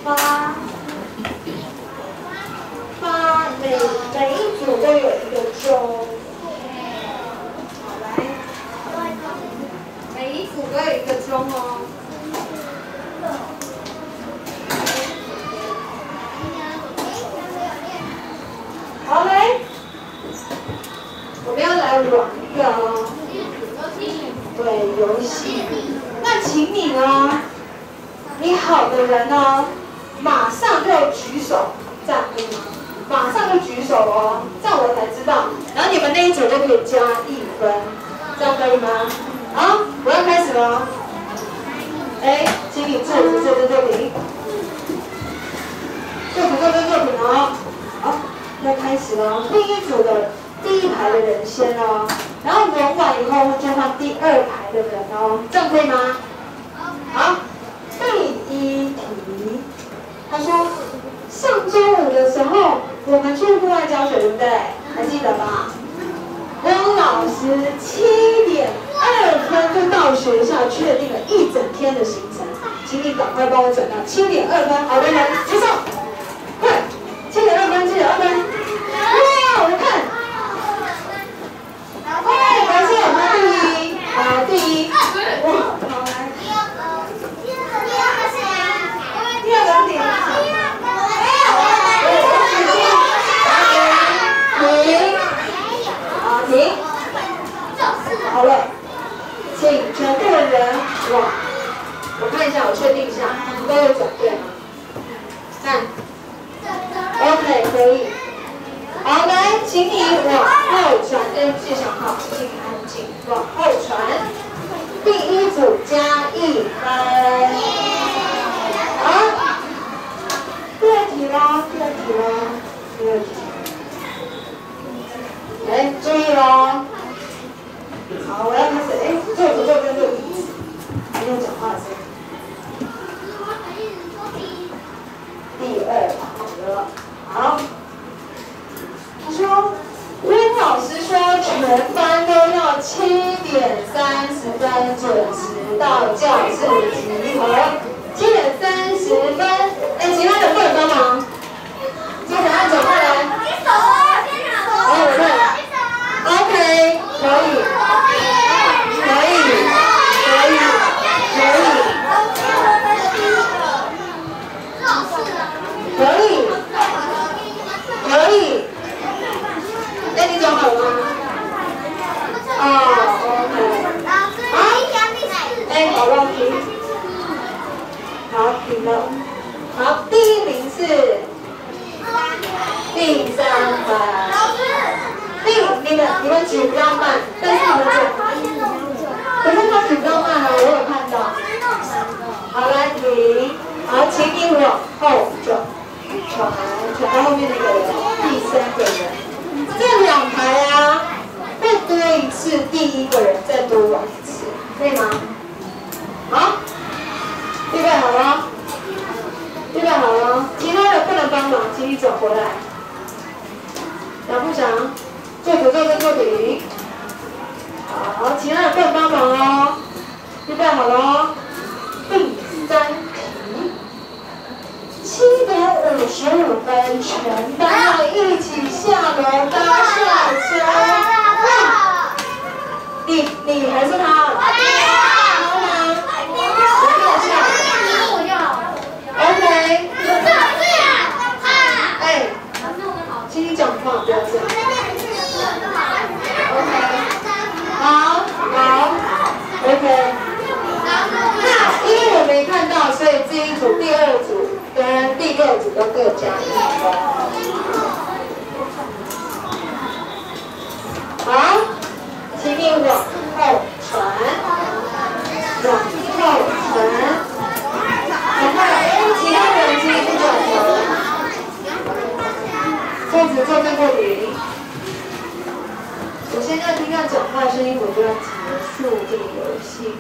发，每一组都有一个钟。好，来，每一组都有一个钟哦。好嘞，我们要来玩一个哦，对，游戏。那请你呢，你好的人呢，马上就举手，这样可以吗？马上就举手哦，这样我才知道。然后你们那一组就可以加1分，这样可以吗？好，我要开始了。哎，请你坐着作品，作品哦。好。要开始了，第一组的第一排的人先哦，然后轮完以后就换第2排的人哦，这样可以吗？好，第一题，他说上周五的时候我们去户外教学，对不对？还记得吧？温老师7点2分就到学校，确定了一整天的行程，请你赶快帮我转到7点2分，好的人举手，快，7点2分，7点2分。哇，我看，哎，感谢我们第一，好，第一，哇，好来，第2个点，停，好了，请全部的人，哇，我看一下，我确定一下，都有转对吗？看 ，OK， 可以。好，来，请你往后传，记小号，请安静，往后传。第一组加1分。好，第2题啦，第2题。来，注意咯。好，我要开始，哎，坐着，不用讲话声。第2题了，好。他说，温老师说全班都要7点30分准时到教室集合。7点30分，哎，其他人不能帮忙，就等他走过来。哦，我对了。OK， 可以。哎，你讲好了吗？哦 ，OK。好。哎，好了，停。好，停了。好，第1名是第3排。你们举比较慢，但是你们可是他举比较慢啊，我有看到。好，来停。好，请你往后转到后面那个人，第3个人。这2排啊，再多一次，第1个人再多玩一次，可以吗？好，预备好了，其他的不能帮忙，请你转回来。杨部长，坐停。好，其他的不能帮忙哦，预备好了。第3题。7点55分，全班要一起下楼搭校车。你还是他？他吗？我看一下。OK。哎，请你讲话，不要这样。OK。好。OK。那因为我没看到，所以这一组、第2组跟第6组都各加1分。好，请你往后传，然后其他人请你不转头，坐停。我现在听到讲话声音，我就要结束这个游戏。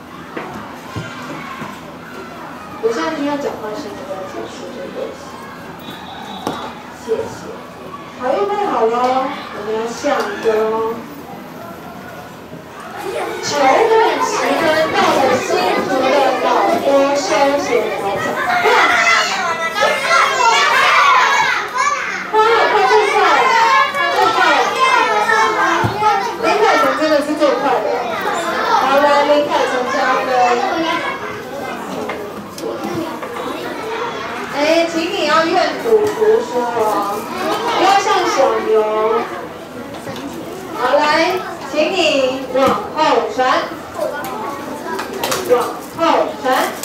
我现在听到讲话声音，我要结束这个游戏。谢谢。好，预备好了，我们要下歌哦。9点10分到了新竹的老多休闲球场。 请你要愿赌服输哦，不要像小牛。好，来，请你往后传，往后传。